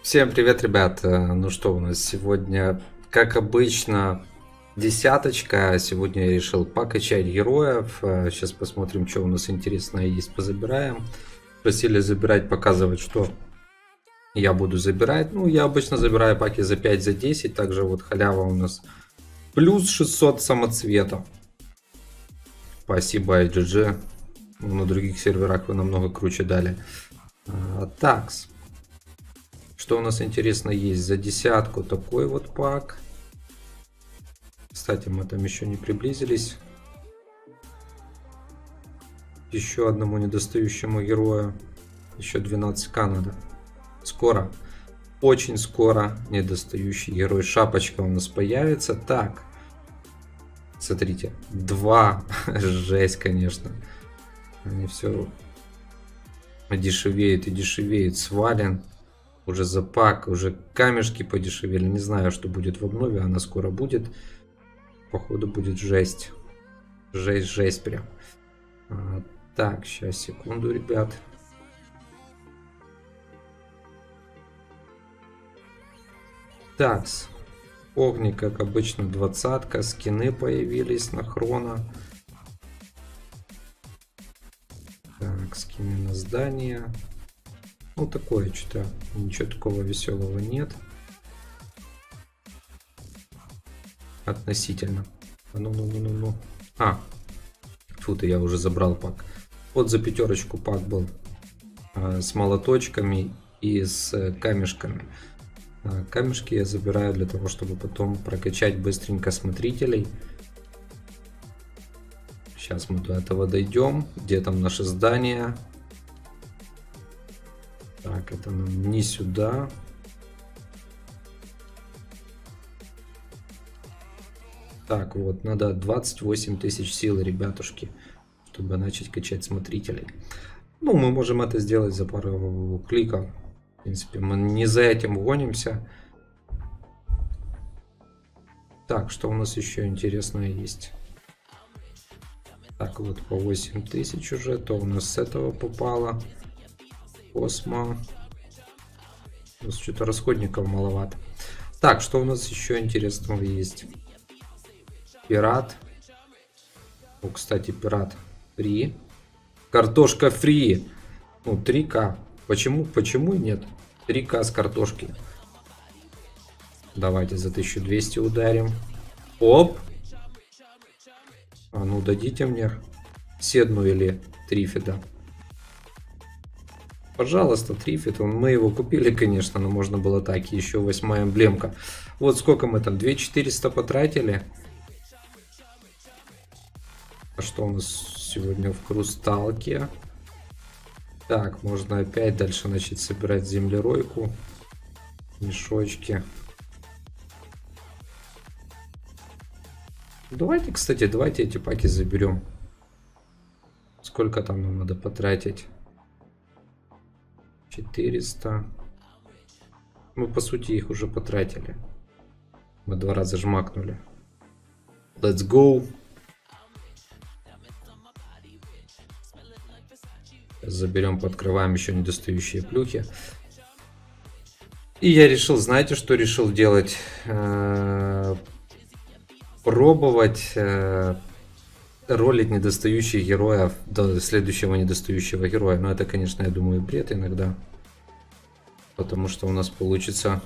Всем привет, ребят! Ну что, у нас сегодня, как обычно, десяточка. Сегодня я решил покачать героев. Сейчас посмотрим, что у нас интересное есть, позабираем. Просили забирать, показывать, что я буду забирать. Ну, я обычно забираю паки за 5, за 10. Также вот халява у нас плюс 600 самоцветов. Спасибо, IGG. На других серверах вы намного круче дали. Такс. Что у нас интересно есть? За десятку такой вот пак. Кстати, мы там еще не приблизились. Еще одному недостающему герою. Еще 12к надо. Скоро. Очень скоро недостающий герой. Шапочка у нас появится. Так. Смотрите. 2. Жесть, конечно. Они все дешевеют и дешевеют. Свален. Уже за пак, уже камешки подешевели. Не знаю, что будет в обнове. Она скоро будет. Походу будет жесть. Жесть прям. Так, сейчас, секунду, ребят. Такс. Огни, как обычно, 20-ка. Скины появились на хрона. Так, скины на здание. Ну, такое что-то, ничего такого веселого нет. Относительно. Ну. Тут я уже забрал пак. Вот за пятерочку пак был. С молоточками и с камешками. Камешки я забираю для того, чтобы потом прокачать быстренько смотрителей. Сейчас мы до этого дойдем. Где там наше здание? Так, это нам не сюда. Так, вот, надо 28 тысяч сил, ребятушки, чтобы начать качать смотрителей. Ну, мы можем это сделать за пару кликов. В принципе, мы не за этим гонимся. Так, что у нас еще интересное есть? Так, вот по 8 тысяч уже. То у нас с этого попало. Космо. У нас что-то расходников маловато. Так, что у нас еще интересного есть? Пират. О, кстати, пират фри. Картошка фри. Ну, 3к. Почему нет? 3к с картошки. Давайте за 1200 ударим. Оп. А ну, дадите мне седну или трифида. Пожалуйста, трифит. Мы его купили, конечно, но можно было так. Еще 8-я эмблемка. Вот сколько мы там? 2400 потратили. А что у нас сегодня в Крусталке? Так, можно опять дальше начать собирать землеройку. Мешочки. Давайте, кстати, давайте эти паки заберем. Сколько там нам надо потратить? 400. Мы, по сути, их уже потратили. Мы 2 раза жмакнули. Let's go. Заберем, подкрываем еще недостающие плюхи. И я решил, знаете, что решил делать? Пробовать ролить недостающих героев до следующего недостающего героя. Но это, конечно, я думаю, бред иногда. Потому что у нас получится...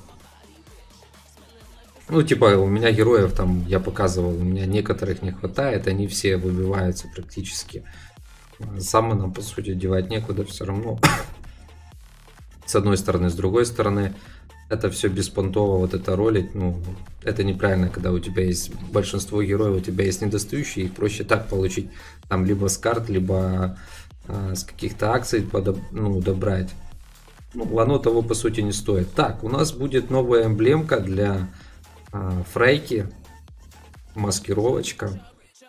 Ну, типа, у меня героев там, я показывал, у меня некоторых не хватает. Они все выбиваются практически. Самое нам, по сути, девать некуда все равно. С одной стороны, с другой стороны, это все беспонтово, вот это ролить, ну, это неправильно, когда у тебя есть большинство героев, у тебя есть недостающие, их проще так получить, там, либо с карт, либо с каких-то акций добрать. Ну, оно того, по сути, не стоит. Так, у нас будет новая эмблемка для Фрейки, маскировочка.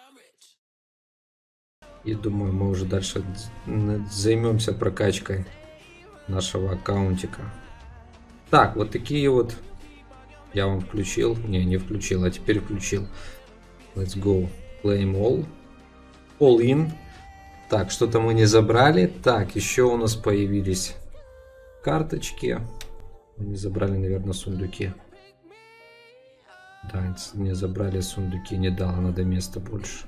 И думаю, мы уже дальше займемся прокачкой нашего аккаунтика. Так, вот такие вот я вам включил. Не включил, а теперь включил. Let's go. Claim all. All in. Так, что-то мы не забрали. Так, еще у нас появились карточки. Не забрали, наверное, сундуки. Да, не забрали сундуки, не дало, надо места больше.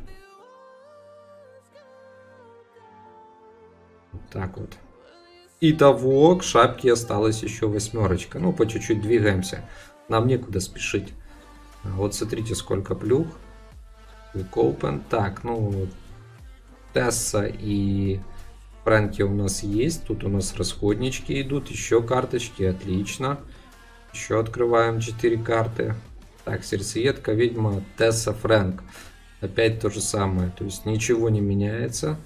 Вот так вот. Итого, к шапке осталась еще 8. Ну, по чуть-чуть двигаемся. Нам некуда спешить. Вот смотрите, сколько плюх. Quick Open. Так, ну, Тесса и Фрэнки у нас есть. Тут у нас расходнички идут. Еще карточки. Отлично. Еще открываем 4 карты. Так, сердцеедка, ведьма, Тесса, Фрэнк. Опять то же самое. То есть ничего не меняется.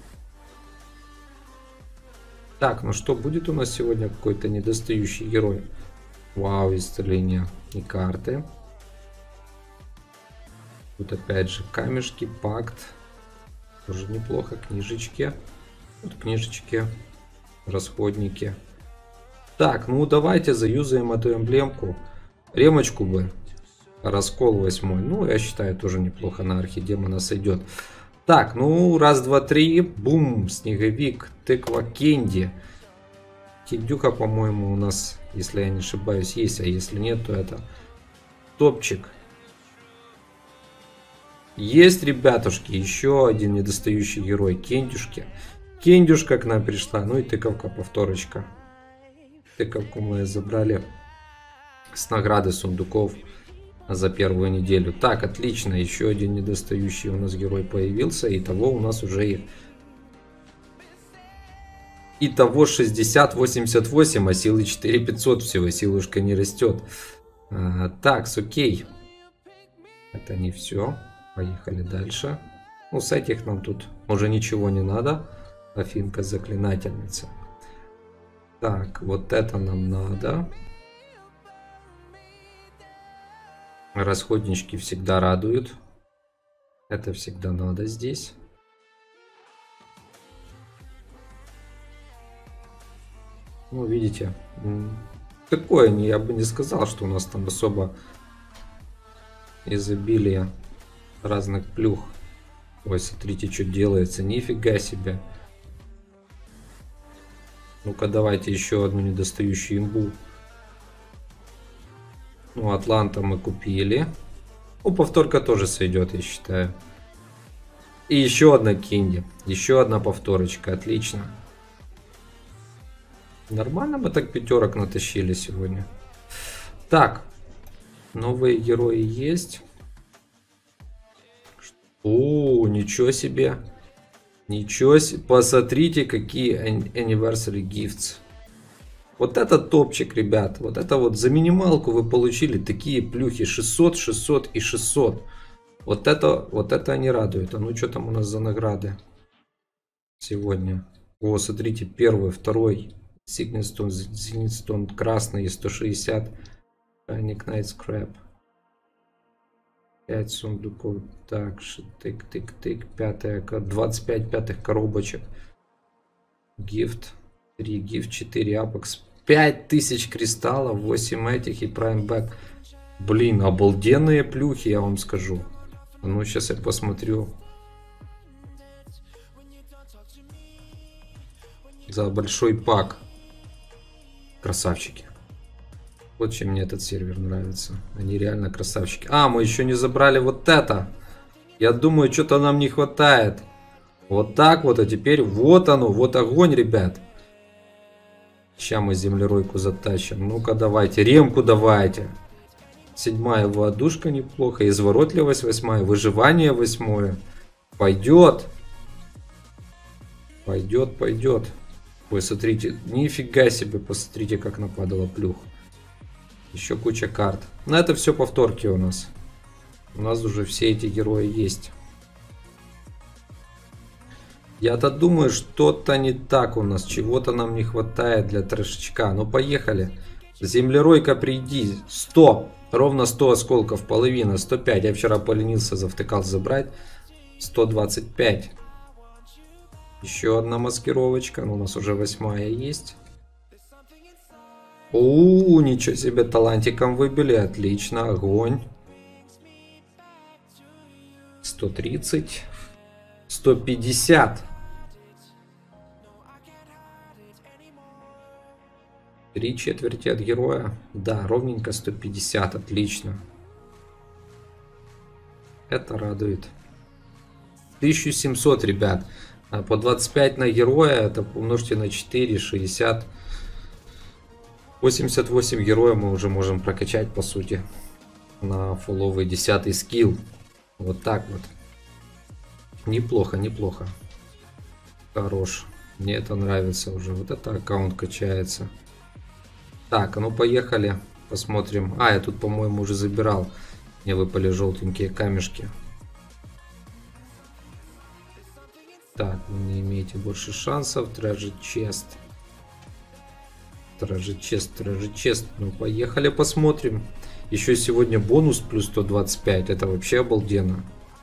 Так, ну что, будет у нас сегодня какой-то недостающий герой? Вау, исцеление и карты. Тут опять же камешки, пакт. Тоже неплохо. Книжечки. Вот книжечки. Расходники. Так, ну давайте заюзаем эту эмблемку. Ремочку бы. Раскол 8. Ну, я считаю, тоже неплохо на архидемона сойдет. Так, ну, раз, два, три. Бум, снеговик, тыква, кенди. Кендюха, по-моему, у нас, если я не ошибаюсь, есть. А если нет, то это топчик. Есть, ребятушки, еще один недостающий герой. Кендюшки. Кендюшка к нам пришла. Ну и тыковка, повторочка. Тыковку мы забрали с награды сундуков за первую неделю. Так, отлично. Еще один недостающий у нас герой появился. Итого у нас уже Итого 60-88, а силы 4500 всего. Силушка не растет. Так, окей. Это не все. Поехали дальше. Ну, с этих нам тут уже ничего не надо. Афинка заклинательница. Так, вот это нам надо. Расходнички всегда радуют. Это всегда надо здесь. Ну, видите, такое, я бы не сказал, что у нас там особо изобилие разных плюх. Ой, смотрите, что делается. Нифига себе. Ну-ка, давайте еще одну недостающую имбу. Ну, Атланта мы купили. Ну, повторка тоже сойдет, я считаю. И еще одна Кенди. Еще одна повторочка. Отлично. Нормально мы так пятерок натащили сегодня. Так. Новые герои есть. О, ничего себе. Ничего себе. Посмотрите, какие Anniversary Gifts. Вот это топчик, ребят. Вот это вот за минималку вы получили такие плюхи. 600, 600 и 600. Вот это они радуют. А ну что там у нас за награды сегодня? О, смотрите, первый, второй. Зенитстон красный и 160. Panic Night Scrap. 5 сундуков. Так, тык-тык-тык. 25 пятых коробочек. Гифт. 3 гифт, 4 апекс. 5000 кристаллов, 8 этих и Prime Back. Блин, обалденные плюхи, я вам скажу. Ну, сейчас я посмотрю. За большой пак. Красавчики. Вот чем мне этот сервер нравится. Они реально красавчики. А, мы еще не забрали вот это. Я думаю, что-то нам не хватает. Вот так вот, а теперь вот оно, вот огонь, ребят. Сейчас мы землеройку затащим. Ну-ка, давайте. Ремку давайте. 7-я воодушка неплохо. Изворотливость 8-я. Выживание 8-е. Пойдет. Пойдет, пойдет. Ой, смотрите. Нифига себе. Посмотрите, как нападала плюх. Еще куча карт. Но это все повторки у нас. У нас уже все эти герои есть. Я-то думаю, что-то не так у нас. Чего-то нам не хватает для трешечка. Ну, поехали. Землеройка, приди. 100. Ровно 100 осколков. Половина. 105. Я вчера поленился, завтыкал забрать. 125. Еще одна маскировочка. Ну, у нас уже 8-я есть. У, ничего себе. Талантиком выбили. Отлично. Огонь. 130. 150. 3/4 от героя. Да, ровненько 150. Отлично. Это радует. 1700, ребят. По 25 на героя. Это умножьте на 4. 60. 88 героя мы уже можем прокачать, по сути. На фуловый 10 скилл. Вот так вот. Неплохо, неплохо. Хорош. Мне это нравится уже. Вот это аккаунт качается. Так, а ну поехали. Посмотрим. А, я тут, по-моему, уже забирал. Мне выпали желтенькие камешки. Так, вы не имеете больше шансов. Treasure Chest. Treasure Chest, Treasure Chest. Ну, поехали, посмотрим. Еще сегодня бонус плюс 125. Это вообще обалденно.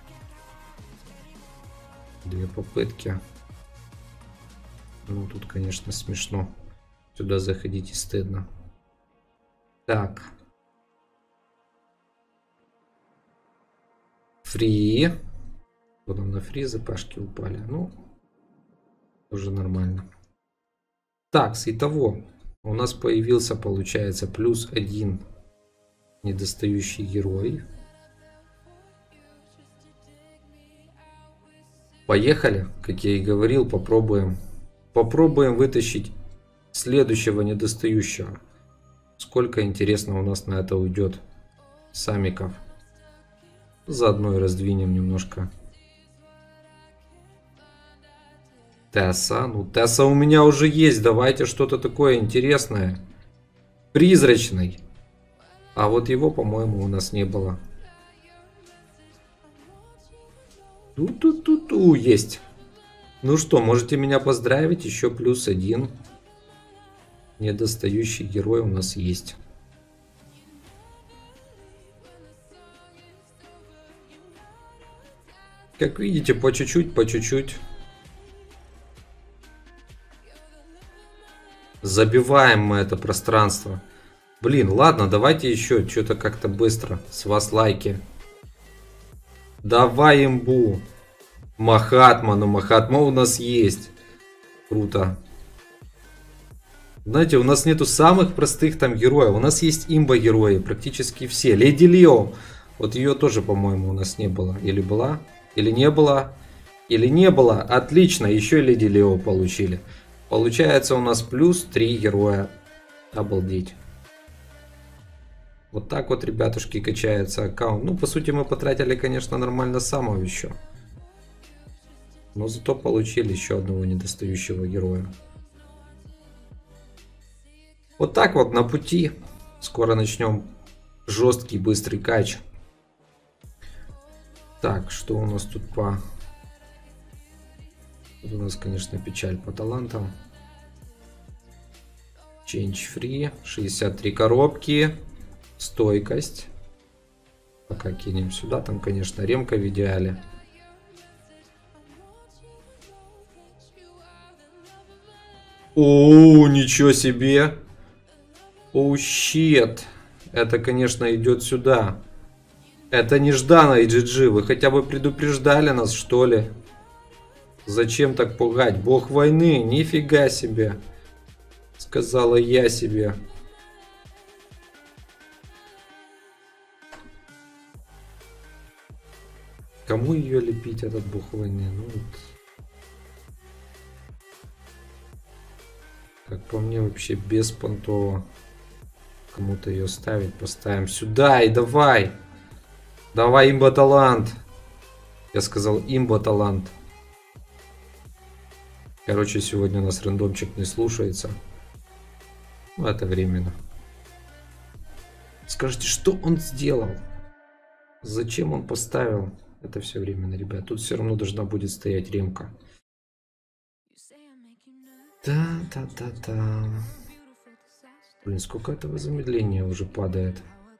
2 попытки. Ну, тут, конечно, смешно. Сюда заходить и стыдно. Так. Фри. Потом на фри запашки упали. Ну, тоже нормально. Так, итого. У нас появился, получается, плюс 1 недостающий герой. Поехали, как я и говорил, попробуем. Попробуем вытащить следующего недостающего. Сколько, интересно, у нас на это уйдет самиков. Заодно и раздвинем немножко. Тесса. Ну, Тесса у меня уже есть. Давайте что-то такое интересное. Призрачный. А вот его, по-моему, у нас не было. Ту-ту-ту-ту. Есть. Ну что, можете меня поздравить. Еще плюс 1 недостающий герой у нас есть. Как видите, по чуть-чуть, по чуть-чуть. Забиваем мы это пространство. Блин, ладно, давайте еще что-то как-то быстро. С вас лайки. Давай имбу. Махатма, ну Махатма у нас есть. Круто. Знаете, у нас нету самых простых там героев. У нас есть имба герои, практически все. Леди Лео. Вот ее тоже, по-моему, у нас не было. Или была? Или не было? Или не было? Отлично, еще Леди Лео получили. Получается у нас плюс 3 героя. Обалдеть. Вот так вот, ребятушки, качается аккаунт. Ну, по сути, мы потратили, конечно, нормально самого еще. Но зато получили еще одного недостающего героя. Вот так вот на пути. Скоро начнем жесткий, быстрый кач. Так, что у нас тут по... Тут у нас, конечно, печаль по талантам. Change free. 63 коробки. Стойкость. Пока кинем сюда. Там, конечно, ремка в идеале. О, ничего себе. Оу, щет. Это, конечно, идет сюда. Это нежданно, GG. Вы хотя бы предупреждали нас, что ли? Зачем так пугать? Бог войны. Нифига себе. Сказала я себе. Кому ее лепить, этот бог войны? Ну, вот. Как по мне, вообще беспонтово. Кому-то ее ставить. Поставим сюда и давай. Давай, имба талант. Я сказал имба талант. Короче, сегодня у нас рандомчик не слушается. Ну, это временно. Скажите, что он сделал? Зачем он поставил? Это все временно, ребят. Тут все равно должна будет стоять ремка. Та-та-та-та. Блин, сколько этого замедления уже падает.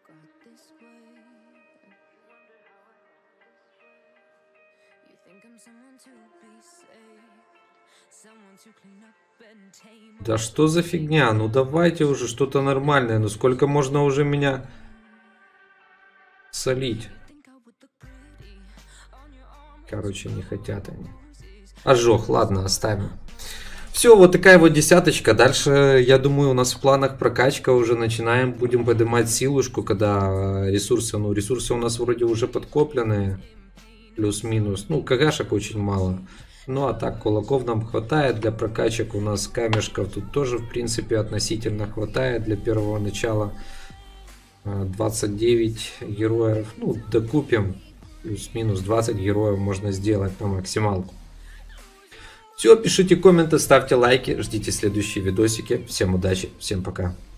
Да что за фигня? Ну давайте уже что-то нормальное. Ну сколько можно уже меня солить? Короче, не хотят они. Ожог, ладно, оставим. Все, вот такая вот десяточка. Дальше, я думаю, у нас в планах прокачка уже начинаем. Будем поднимать силушку, когда ресурсы, ну, ресурсы у нас вроде уже подкоплены. Плюс-минус. Ну, КГшек очень мало. Ну, а так, кулаков нам хватает. Для прокачек у нас камешков тут тоже, в принципе, относительно хватает для первого начала. 29 героев. Ну, докупим. Плюс-минус 20 героев можно сделать на максималку. Все, пишите комменты, ставьте лайки, ждите следующие видосики. Всем удачи, всем пока.